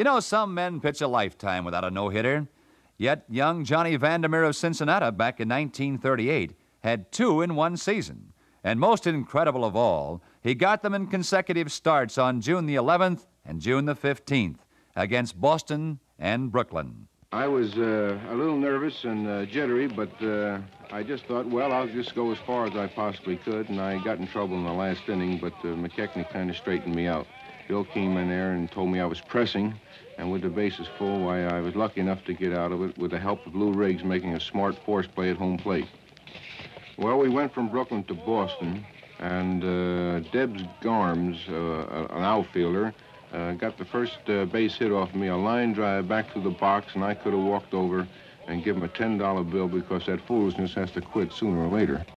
You know, some men pitch a lifetime without a no-hitter. Yet young Johnny Vandermeer of Cincinnati back in 1938 had two in one season. And most incredible of all, he got them in consecutive starts on June the 11th and June the 15th against Boston and Brooklyn. I was a little nervous and jittery, but I just thought, well, I'll just go as far as I possibly could, and I got in trouble in the last inning, but McKechnie kind of straightened me out. Bill came in there and told me I was pressing, and with the bases full, why, I was lucky enough to get out of it with the help of Lou Riggs making a smart force play at home plate. Well, we went from Brooklyn to Boston, and Debs Garms, an outfielder, got the first base hit off me, a line drive back to the box, and I could have walked over and give him a $10 bill because that foolishness has to quit sooner or later.